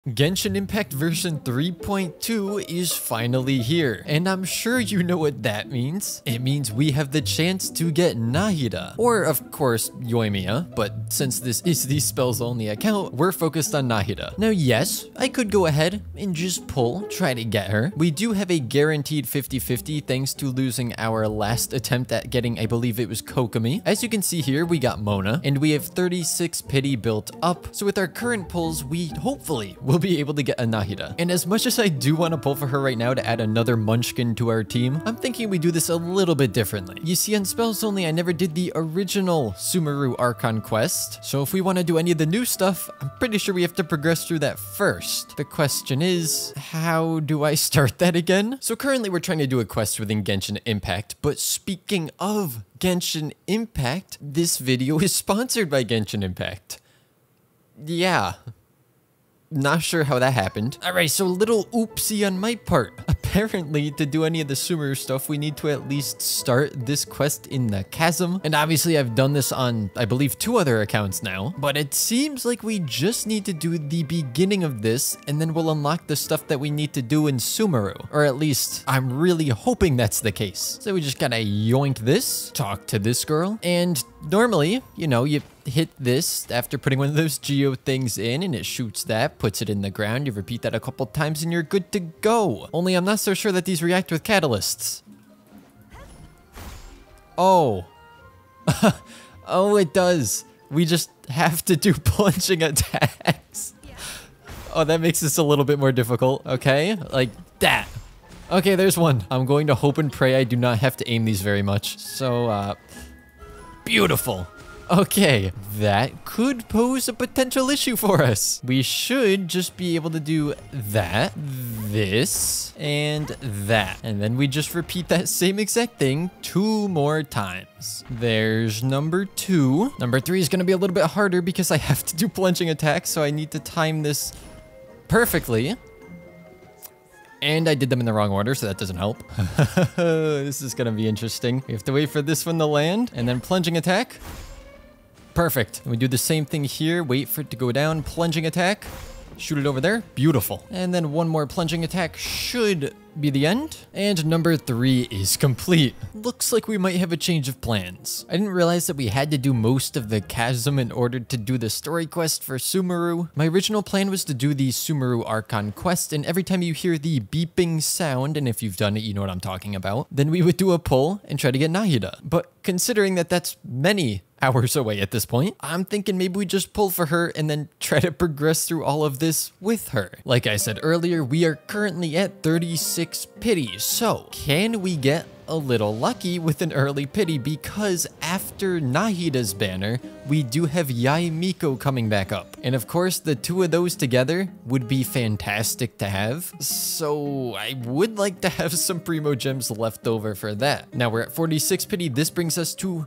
Genshin Impact version 3.2 is finally here, and I'm sure you know what that means. It means we have the chance to get Nahida, or of course Yoimiya, but since this is the spells only account, we're focused on Nahida. Now yes, I could go ahead and just try to get her. We do have a guaranteed 50-50 thanks to losing our last attempt at getting, I believe it was Kokomi. As you can see here, we got Mona, and we have 36 pity built up, so with our current pulls, we hopefully will be able to get a Nahida. And as much as I do want to pull for her right now to add another munchkin to our team, I'm thinking we do this a little bit differently. You see, on spells only, I never did the original Sumeru Archon quest, so if we want to do any of the new stuff, I'm pretty sure we have to progress through that first. The question is, how do I start that again? So currently we're trying to do a quest within Genshin Impact, but speaking of Genshin Impact, this video is sponsored by Genshin Impact. Yeah. Not sure how that happened. Alright, so little oopsie on my part. Apparently, to do any of the Sumeru stuff, we need to at least start this quest in the chasm. And obviously, I've done this on, I believe, 2 other accounts now. But it seems like we just need to do the beginning of this, and then we'll unlock the stuff that we need to do in Sumeru. Or at least, I'm really hoping that's the case. So we just gotta yoink this, talk to this girl, and normally, you know, you hit this after putting one of those geo things in and it shoots that, puts it in the ground. You repeat that a couple times and you're good to go. Only I'm not so sure that these react with catalysts. Oh. Oh, it does. We just have to do plunging attacks. Oh, that makes this a little bit more difficult. Okay, like that. Okay, there's one. I'm going to hope and pray I do not have to aim these very much. So, beautiful. Okay, that could pose a potential issue for us. We should just be able to do that, this, and that. And then we just repeat that same exact thing 2 more times. There's number 2. Number 3 is going to be a little bit harder because I have to do plunging attacks, so I need to time this perfectly. And I did them in the wrong order, so that doesn't help. This is going to be interesting. We have to wait for this one to land, and then plunging attack. Perfect. And we do the same thing here. Wait for it to go down. Plunging attack. Shoot it over there. Beautiful. And then one more plunging attack should be the end. And number 3 is complete. Looks like we might have a change of plans. I didn't realize that we had to do most of the chasm in order to do the story quest for Sumeru. My original plan was to do the Sumeru Archon quest, and every time you hear the beeping sound, and if you've done it, you know what I'm talking about, then we would do a pull and try to get Nahida. But considering that that's many hours away at this point, I'm thinking maybe we just pull for her and then try to progress through all of this with her. Like I said earlier, we are currently at 36 pity, so can we get a little lucky with an early pity? Because after Nahida's banner, we do have Yaemiko coming back up. And of course, the 2 of those together would be fantastic to have. So I would like to have some Primo Gems left over for that. Now we're at 46 pity. This brings us to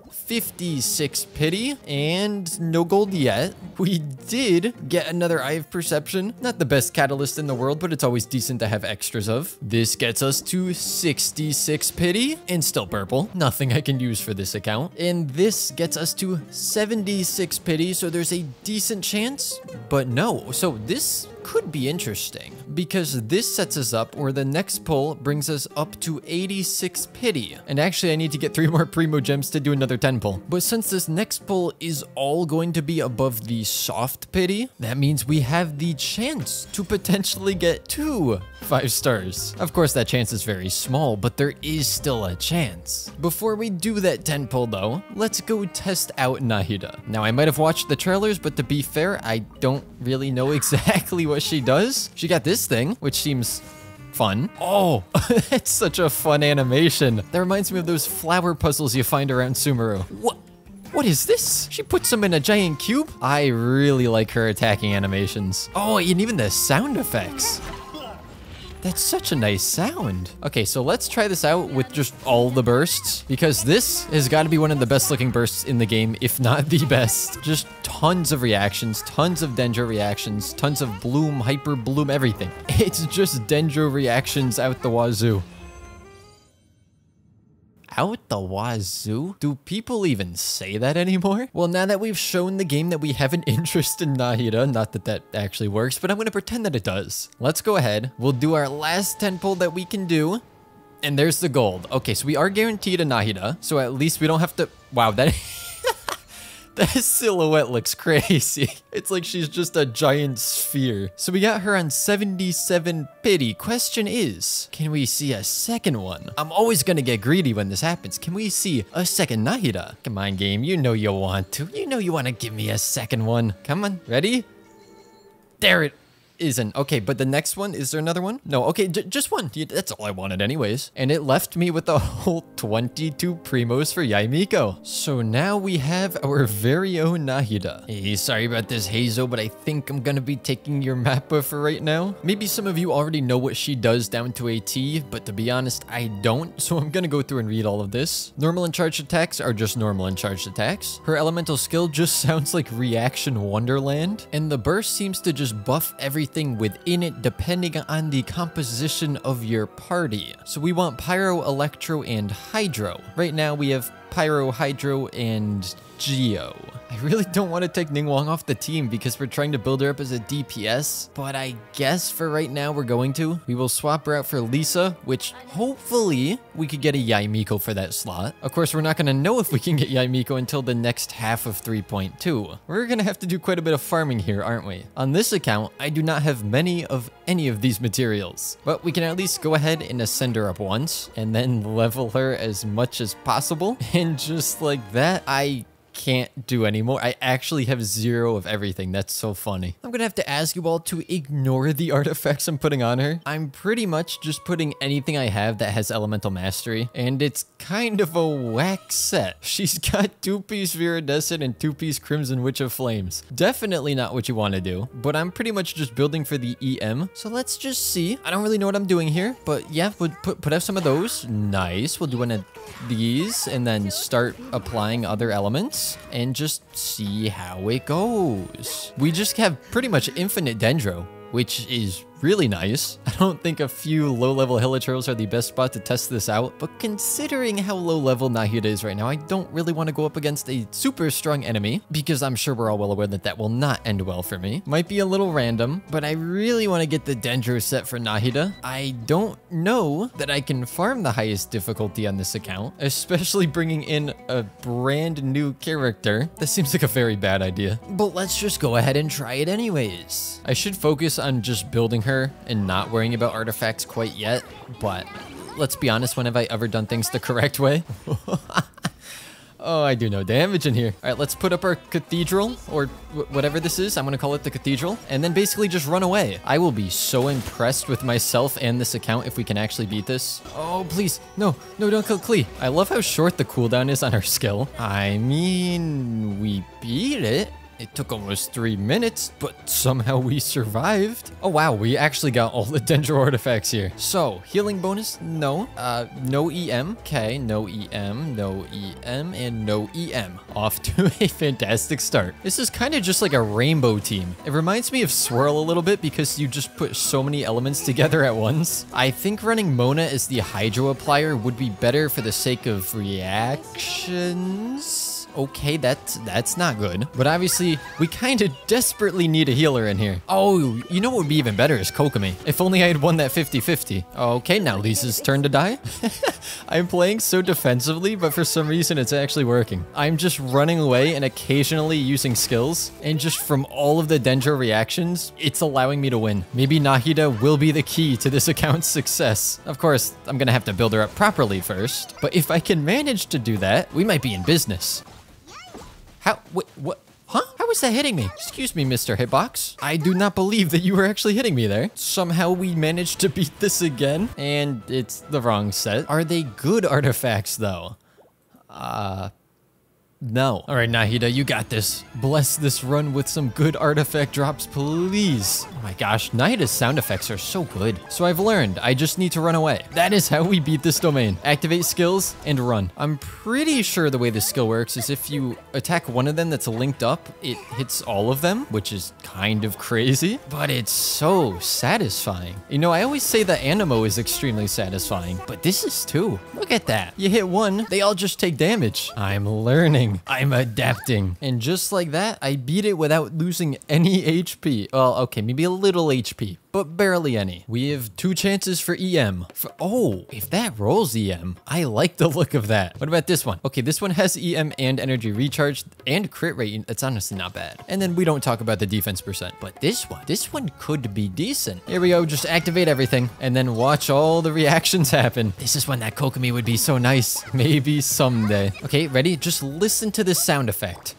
56 pity and no gold yet. We did get another Eye of Perception. Not the best catalyst in the world, but it's always decent to have extras of. This gets us to 66 pity. And still purple. Nothing I can use for this account. And this gets us to 76 pity, so there's a decent chance, but no. So this could be interesting because this sets us up where the next pull brings us up to 86 pity. And actually I need to get 3 more Primo Gems to do another 10 pull. But since this next pull is all going to be above the soft pity, that means we have the chance to potentially get 2 5 stars. Of course that chance is very small, but there is still a chance. Before we do that 10 pull though, let's go test out Nahida. Now I might have watched the trailers, but to be fair, I don't really know exactly what she does. She got this thing, which seems fun. Oh, it's such a fun animation. That reminds me of those flower puzzles you find around Sumeru. What is this? She puts them in a giant cube? I really like her attacking animations. Oh, and even the sound effects. That's such a nice sound. Okay, so let's try this out with just all the bursts, because this has got to be one of the best looking bursts in the game, if not the best. Just tons of reactions, tons of Dendro reactions, tons of bloom, hyper bloom, everything. It's just Dendro reactions out the wazoo. out the wazoo? Do people even say that anymore? Well, now that we've shown the game that we have an interest in Nahida, not that that actually works, but I'm going to pretend that it does. Let's go ahead. We'll do our last tentpole that we can do. And there's the gold. Okay, so we are guaranteed a Nahida, so at least we don't have to... Wow, that... That silhouette looks crazy. It's like she's just a giant sphere. So we got her on 77 pity. Question is, can we see a second one? I'm always gonna get greedy when this happens. Can we see a second Nahida? Come on, game. You know you want to. You know you want to give me a second one. Come on. Ready? There it isn't. Okay, but the next one, is there another one? No, okay, just one. That's all I wanted anyways. And it left me with a whole 22 primos for Yaimiko. So now we have our very own Nahida. Hey, sorry about this, Hazel, but I think I'm gonna be taking your Mappa for right now. Maybe some of you already know what she does down to a T, but to be honest, I don't. So I'm gonna go through and read all of this. Normal and charged attacks are just normal and charged attacks. Her elemental skill just sounds like Reaction Wonderland. And the burst seems to just buff everything within it depending on the composition of your party. So we want Pyro, Electro, and Hydro. Right now we have Pyro, Hydro, and Geo. I really don't want to take Ningguang off the team because we're trying to build her up as a DPS, but I guess for right now we're going to. We will swap her out for Lisa, which hopefully we could get a Yaimiko for that slot. Of course, we're not going to know if we can get Yaimiko until the next half of 3.2. We're going to have to do quite a bit of farming here, aren't we? On this account, I do not have many of any of these materials, but we can at least go ahead and ascend her up once and then level her as much as possible. And just like that, I can't do anymore. I actually have 0 of everything. That's so funny. I'm gonna have to ask you all to ignore the artifacts I'm putting on her. I'm pretty much just putting anything I have that has elemental mastery, and it's kind of a whack set. She's got 2-piece Viridescent and 2-piece Crimson Witch of Flames. Definitely not what you want to do, but I'm pretty much just building for the EM. So let's just see. I don't really know what I'm doing here, but yeah, we'll put out some of those. Nice. We'll do one of these and then start applying other elements and just see how it goes. We just have pretty much infinite Dendro, which is really nice. I don't think a few low-level Hilichurls are the best spot to test this out, but considering how low-level Nahida is right now, I don't really want to go up against a super strong enemy, because I'm sure we're all well aware that that will not end well for me. Might be a little random, but I really want to get the Dendro set for Nahida. I don't know that I can farm the highest difficulty on this account, especially bringing in a brand new character. That seems like a very bad idea, but let's just go ahead and try it anyways. I should focus on just building her and not worrying about artifacts quite yet, but let's be honest, when have I ever done things the correct way? Oh, I do no damage in here. All right, let's put up our cathedral, or whatever this is. I'm gonna call it the cathedral, and then basically just run away. I will be so impressed with myself and this account if we can actually beat this. Oh, please. No, don't kill Klee. I love how short the cooldown is on her skill. I mean, we beat it. It took almost 3 minutes, but somehow we survived. Oh wow, we actually got all the Dendro artifacts here. So, healing bonus? No. No EM. Okay, no EM, no EM, and no EM. Off to a fantastic start. This is kind of just like a rainbow team. It reminds me of Swirl a little bit because you just put so many elements together at once. I think running Mona as the Hydro applier would be better for the sake of reactions. Okay, that's not good. But obviously, we kind of desperately need a healer in here. Oh, you know what would be even better is Kokomi. If only I had won that 50-50. Okay, now Lisa's turn to die. I'm playing so defensively, but for some reason, it's actually working. I'm just running away and occasionally using skills. And just from all of the Dendro reactions, it's allowing me to win. Maybe Nahida will be the key to this account's success. Of course, I'm gonna have to build her up properly first. But if I can manage to do that, we might be in business. How? Wait, what? Huh? How is that hitting me? Excuse me, Mr. Hitbox. I do not believe that you were actually hitting me there. Somehow we managed to beat this again, and it's the wrong set. Are they good artifacts, though? No. All right, Nahida, you got this. Bless this run with some good artifact drops, please. Oh my gosh, Nahida's sound effects are so good. So I've learned, I just need to run away. That is how we beat this domain. Activate skills and run. I'm pretty sure the way this skill works is if you attack one of them that's linked up, it hits all of them, which is kind of crazy, but it's so satisfying. You know, I always say the Anemo is extremely satisfying, but this is too. Look at that. You hit one, they all just take damage. I'm learning. I'm adapting. And just like that, I beat it without losing any HP. Well, okay, maybe a little HP, but barely any. We have 2 chances for EM. Oh, if that rolls EM, I like the look of that. What about this one? Okay, this one has EM and energy recharge and crit rate. It's honestly not bad. And then we don't talk about the defense percent, but this one could be decent. Here we go, just activate everything and then watch all the reactions happen. This is when that Kokomi would be so nice. Maybe someday. Okay, ready? Just listen to this sound effect.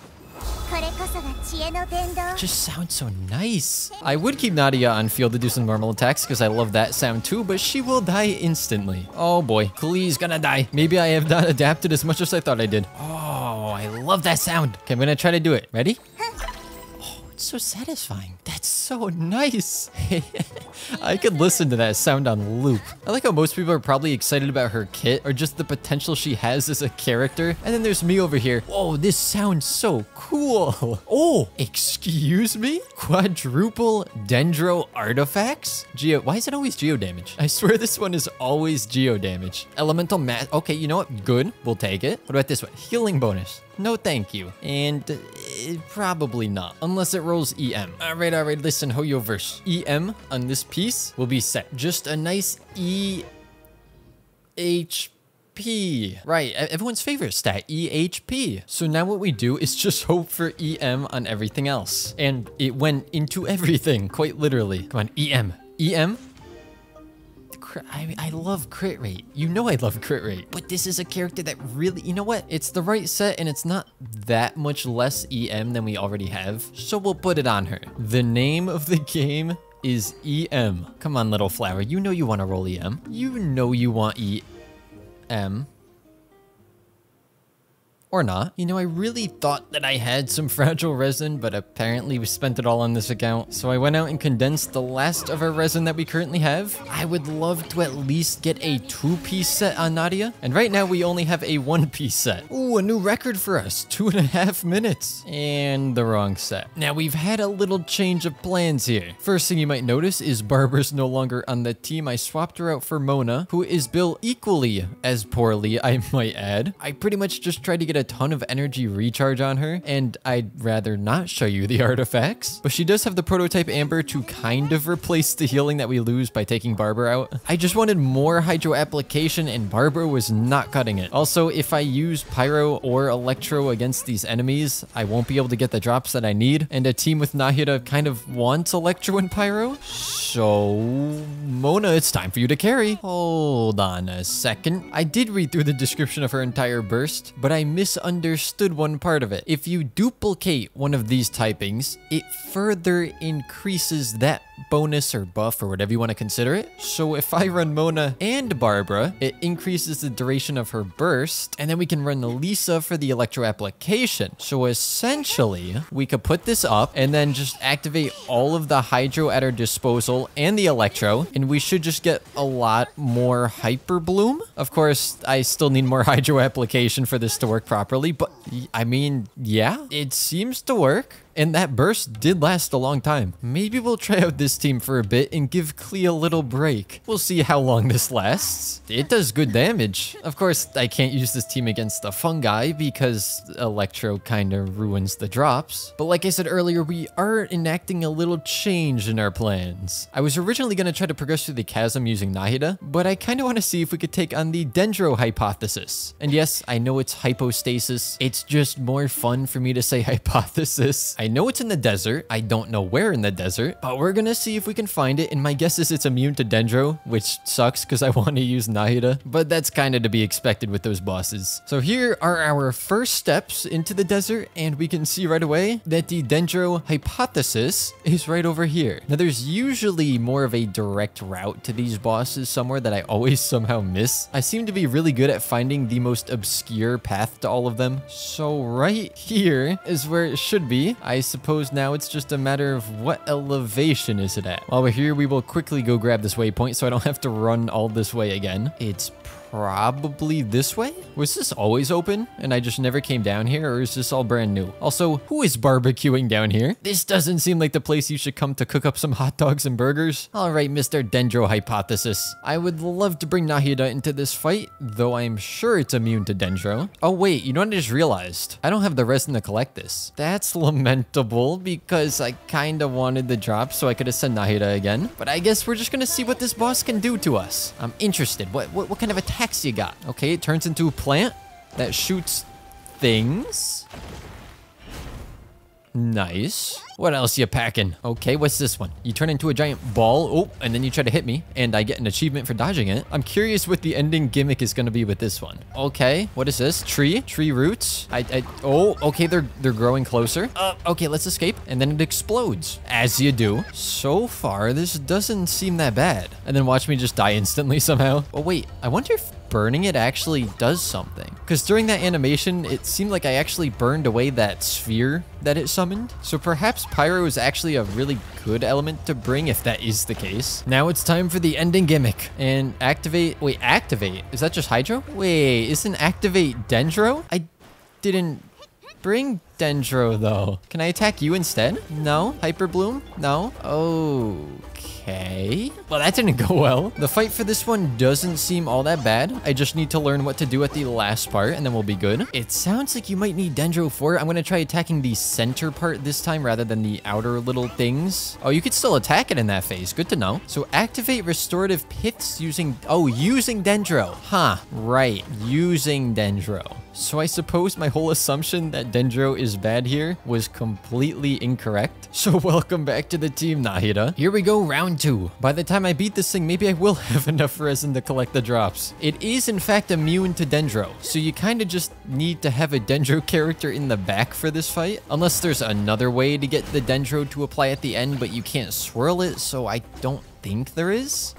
Just sounds so nice. I would keep Nahida on field to do some normal attacks because I love that sound too, but she will die instantly. Oh boy, Klee's gonna die. Maybe I have not adapted as much as I thought I did. Oh, I love that sound. Okay, I'm gonna try to do it. Ready? It's so satisfying. That's so nice. I could listen to that sound on loop. I like how most people are probably excited about her kit or just the potential she has as a character. And then there's me over here. Whoa, this sounds so cool. Oh, excuse me? Quadruple Dendro artifacts? Why is it always geo damage? I swear this one is always geo damage. Elemental mass. Okay, you know what? Good. We'll take it. What about this one? Healing bonus. No, thank you. And probably not, unless it rolls EM. All right, listen, Hoyoverse. EM on this piece will be set. Just a nice EHP. Right, everyone's favorite stat, EHP. So now what we do is just hope for EM on everything else. And it went into everything, quite literally. Come on, EM. EM? I love crit rate. You know I love crit rate. But this is a character that really, you know what? It's the right set and it's not that much less EM than we already have. So we'll put it on her. The name of the game is EM. Come on, little flower. You know you want to roll EM. You know you want EM. Or not. You know, I really thought that I had some fragile resin, but apparently we spent it all on this account. So I went out and condensed the last of our resin that we currently have. I would love to at least get a 2-piece set on Nahida. And right now we only have a 1-piece set. Ooh, a new record for us. 2.5 minutes. And the wrong set. Now we've had a little change of plans here. First thing you might notice is Barbara's no longer on the team. I swapped her out for Mona, who is built equally as poorly, I might add. I pretty much just tried to get a ton of energy recharge on her, and I'd rather not show you the artifacts, but she does have the prototype Amber to kind of replace the healing that we lose by taking Barbara out. I just wanted more hydro application and Barbara was not cutting it. Also, if I use Pyro or Electro against these enemies, I won't be able to get the drops that I need, and a team with Nahida kind of wants Electro and Pyro. So, Mona, it's time for you to carry. Hold on a second. I did read through the description of her entire burst, but I misunderstood one part of it. If you duplicate one of these typings, it further increases that bonus or buff or whatever you want to consider it. So if I run Mona and Barbara, it increases the duration of her burst, and then we can run Lisa for the electro application. So essentially, we could put this up and then just activate all of the hydro at our disposal and the electro, and we should just get a lot more hyper bloom. Of course, I still need more hydro application for this to work properly, but I mean, yeah, it seems to work. And that burst did last a long time. Maybe we'll try out this team for a bit and give Klee a little break. We'll see how long this lasts. It does good damage. Of course, I can't use this team against the fungi because Electro kind of ruins the drops. But like I said earlier, we are enacting a little change in our plans. I was originally going to try to progress through the chasm using Nahida, but I kind of want to see if we could take on the Dendro hypothesis. And yes, I know it's hypostasis. It's just more fun for me to say hypothesis. I I know it's in the desert. I don't know where in the desert, but we're gonna see if we can find it. And my guess is it's immune to Dendro, which sucks because I want to use Nahida, but that's kind of to be expected with those bosses. So here are our first steps into the desert, and we can see right away that the Dendro hypothesis is right over here. Now there's usually more of a direct route to these bosses somewhere that I always somehow miss. I seem to be really good at finding the most obscure path to all of them. So right here is where it should be. I suppose now it's just a matter of what elevation is it at. While we're here, we will quickly go grab this waypoint so I don't have to run all this way again. It's probably this way? Was this always open and I just never came down here, or is this all brand new? Also, who is barbecuing down here? This doesn't seem like the place you should come to cook up some hot dogs and burgers. All right, Mr. Dendro Hypothesis. I would love to bring Nahida into this fight, though I'm sure it's immune to Dendro. Oh wait, you know what I just realized? I don't have the resin to collect this. That's lamentable because I kind of wanted the drop so I could have sent Nahida again. But I guess we're just gonna see what this boss can do to us. I'm interested. What kind of attacks you got? Okay, it turns into a plant that shoots things. Nice. What else you packing? Okay, what's this one? You turn into a giant ball. Oh, and then you try to hit me, and I get an achievement for dodging it. I'm curious what the ending gimmick is going to be with this one. Okay, what is this? Tree roots. Oh, okay, they're growing closer. Okay, let's escape, and then it explodes, as you do. So far, this doesn't seem that bad. And then watch me just die instantly somehow. Oh wait, I wonder if burning it actually does something, because during that animation it seemed like I actually burned away that sphere that it summoned. So perhaps pyro is actually a really good element to bring if that is the case. Now it's time for the ending gimmick and activate. Wait, activate, is that just hydro? Wait, isn't activate Dendro? I didn't bring Dendro though. Can I attack you instead? No. Hyper Bloom? No. Okay. Well, that didn't go well. The fight for this one doesn't seem all that bad. I just need to learn what to do at the last part, and then we'll be good. It sounds like you might need Dendro for it. I'm going to try attacking the center part this time rather than the outer little things. Oh, you could still attack it in that phase. Good to know. So activate restorative pits using... Oh, using Dendro. Huh. Right. Using Dendro. So I suppose my whole assumption that Dendro is bad here was completely incorrect. So welcome back to the team, Nahida. Here we go, round 2. By the time I beat this thing, maybe I will have enough resin to collect the drops. It is in fact immune to Dendro, so you kind of just need to have a Dendro character in the back for this fight. Unless there's another way to get the Dendro to apply at the end, but you can't swirl it, so I don't think there is.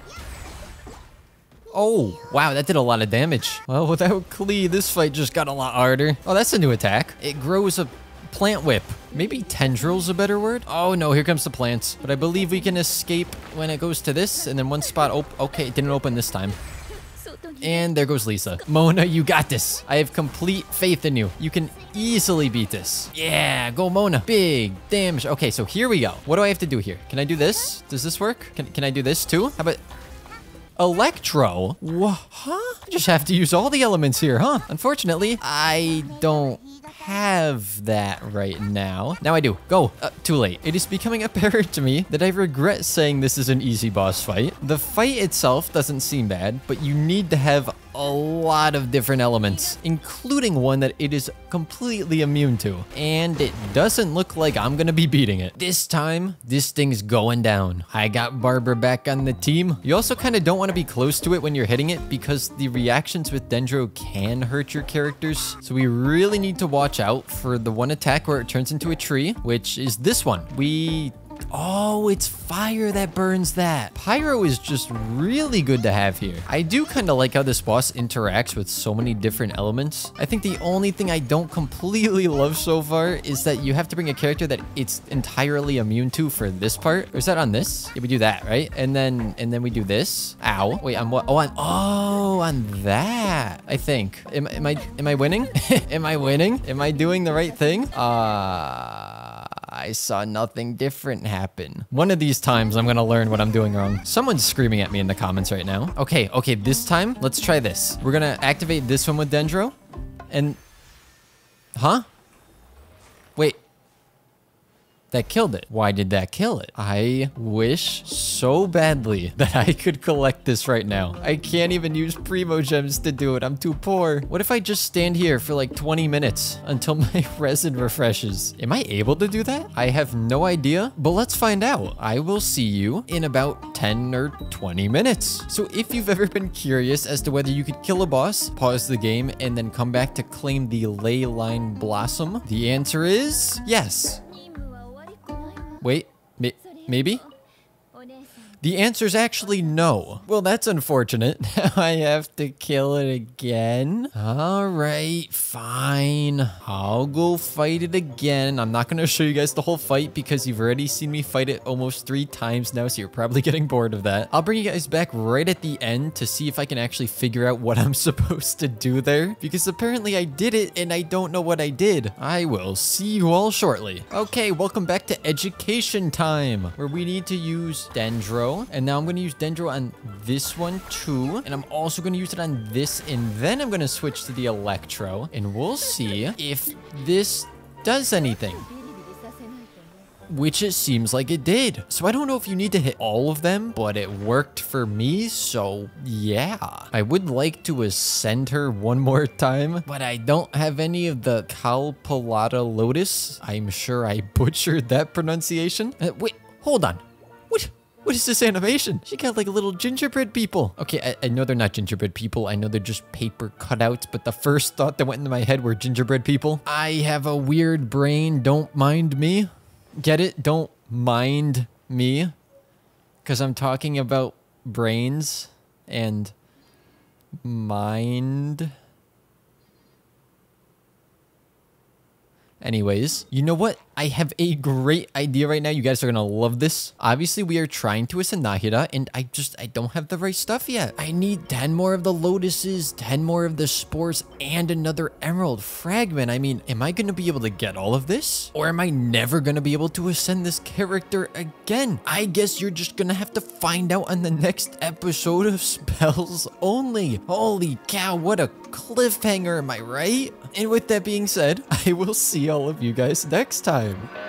Oh, wow, that did a lot of damage. Well, without Klee, this fight just got a lot harder. Oh, that's a new attack. It grows a plant whip. Maybe tendril's a better word? Oh no, here comes the plants. But I believe we can escape when it goes to this, and then one spot, okay, it didn't open this time. And there goes Lisa. Mona, you got this. I have complete faith in you. You can easily beat this. Yeah, go Mona. Big damage. Okay, so here we go. What do I have to do here? Can I do this? Does this work? Can I do this too? How about... Electro? Huh? I just have to use all the elements here, huh? Unfortunately, I don't have that right now. Now I do. Go. Too late. It is becoming apparent to me that I regret saying this is an easy boss fight. The fight itself doesn't seem bad, but you need to have a lot of different elements, including one that it is completely immune to. And it doesn't look like I'm gonna be beating it. This time, this thing's going down. I got Barber back on the team. You also kind of don't want to be close to it when you're hitting it because the reactions with Dendro can hurt your characters. So we really need to watch out for the one attack where it turns into a tree, which is this one. Oh, it's fire that burns that. Pyro is just really good to have here. I do kind of like how this boss interacts with so many different elements. I think the only thing I don't completely love so far is that you have to bring a character that it's entirely immune to for this part. Or is that on this? Yeah, we do that, right? And then we do this. Ow. Wait, on what? On that, I think. Am I winning? Am I winning? Am I doing the right thing? I saw nothing different happen. One of these times, I'm gonna learn what I'm doing wrong. Someone's screaming at me in the comments right now. Okay, this time, let's try this. We're gonna activate this one with Dendro. And... Huh? Wait. That killed it. Why did that kill it? I wish so badly that I could collect this right now. I can't even use Primo Gems to do it. I'm too poor. What if I just stand here for like 20 minutes until my resin refreshes? Am I able to do that? I have no idea, but let's find out. I will see you in about 10 or 20 minutes. So if you've ever been curious as to whether you could kill a boss, pause the game, and then come back to claim the Ley Line Blossom, the answer is yes. Wait, maybe? The answer's actually no. Well, that's unfortunate. Now I have to kill it again. All right, fine. I'll go fight it again. I'm not going to show you guys the whole fight because you've already seen me fight it almost 3 times now, so you're probably getting bored of that. I'll bring you guys back right at the end to see if I can actually figure out what I'm supposed to do there, because apparently I did it and I don't know what I did. I will see you all shortly. Okay, welcome back to education time, where we need to use Dendro. And now I'm going to use Dendro on this one too. And I'm also going to use it on this. And then I'm going to switch to the Electro. And we'll see if this does anything. Which it seems like it did. So I don't know if you need to hit all of them, but it worked for me. So yeah, I would like to ascend her one more time, but I don't have any of the Calpalata Lotus. I'm sure I butchered that pronunciation. Wait, hold on. What is this animation? She got like little gingerbread people. Okay, I know they're not gingerbread people. I know they're just paper cutouts, but the first thought that went into my head were gingerbread people. I have a weird brain. Don't mind me. Get it? Don't mind me. Because I'm talking about brains and mind. Anyways, you know what? I have a great idea right now. You guys are gonna love this. Obviously, we are trying to ascend Nahida, and I don't have the right stuff yet. I need 10 more of the lotuses, 10 more of the spores, and another emerald fragment. I mean, am I gonna be able to get all of this? Or am I never gonna be able to ascend this character again? I guess you're just gonna have to find out on the next episode of Spells Only. Holy cow, what a cliffhanger, am I right? And with that being said, I will see all of you guys next time.